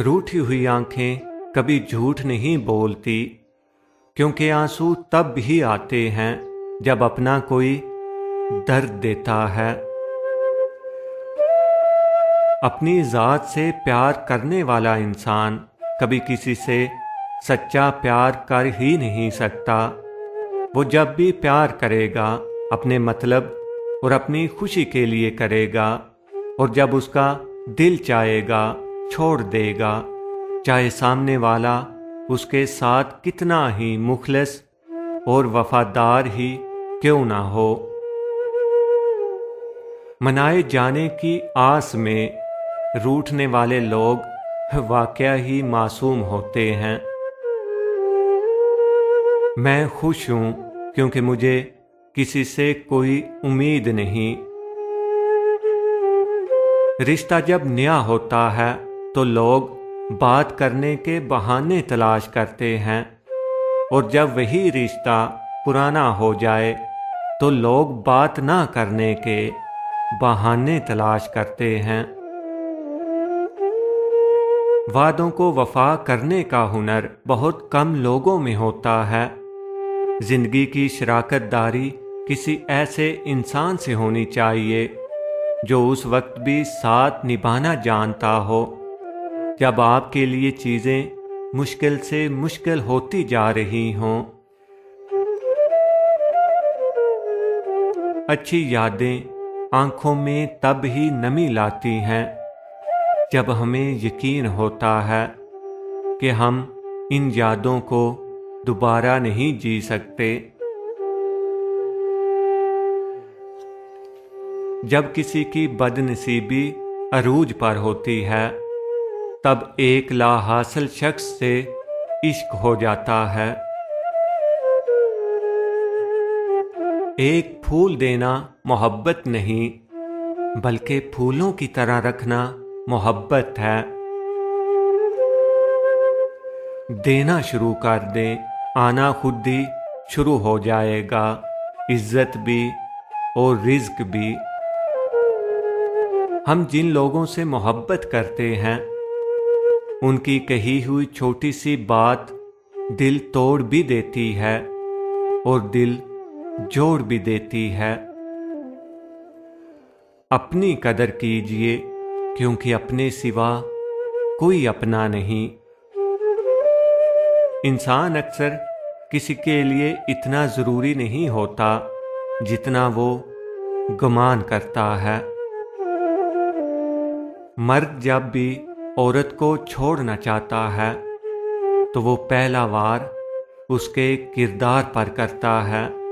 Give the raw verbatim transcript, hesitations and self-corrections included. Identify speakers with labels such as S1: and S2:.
S1: रूठी हुई आंखें कभी झूठ नहीं बोलती, क्योंकि आंसू तब भी आते हैं जब अपना कोई दर्द देता है। अपनी ज़ात से प्यार करने वाला इंसान कभी किसी से सच्चा प्यार कर ही नहीं सकता। वो जब भी प्यार करेगा अपने मतलब और अपनी खुशी के लिए करेगा, और जब उसका दिल चाहेगा छोड़ देगा, चाहे सामने वाला उसके साथ कितना ही मुखलिस और वफादार ही क्यों ना हो। मनाए जाने की आस में रूठने वाले लोग वाकया ही मासूम होते हैं। मैं खुश हूं क्योंकि मुझे किसी से कोई उम्मीद नहीं। रिश्ता जब नया होता है तो लोग बात करने के बहाने तलाश करते हैं, और जब वही रिश्ता पुराना हो जाए तो लोग बात ना करने के बहाने तलाश करते हैं। वादों को वफा करने का हुनर बहुत कम लोगों में होता है। जिंदगी की शराकतदारी किसी ऐसे इंसान से होनी चाहिए जो उस वक्त भी साथ निभाना जानता हो जब आपके लिए चीजें मुश्किल से मुश्किल होती जा रही हों। अच्छी यादें आंखों में तब ही नमी लाती हैं जब हमें यकीन होता है कि हम इन यादों को दोबारा नहीं जी सकते। जब किसी की बदनसीबी अरूज पर होती है तब एक लाहासिल शख्स से इश्क हो जाता है। एक फूल देना मोहब्बत नहीं, बल्कि फूलों की तरह रखना मोहब्बत है। देना शुरू कर दें, आना खुद ही शुरू हो जाएगा, इज्जत भी और रिज्क भी। हम जिन लोगों से मोहब्बत करते हैं उनकी कही हुई छोटी सी बात दिल तोड़ भी देती है और दिल जोड़ भी देती है। अपनी कदर कीजिए क्योंकि अपने सिवा कोई अपना नहीं। इंसान अक्सर किसी के लिए इतना जरूरी नहीं होता जितना वो गुमान करता है। मर्द जब भी औरत को छोड़ना चाहता है तो वो पहला वार उसके किरदार पर करता है।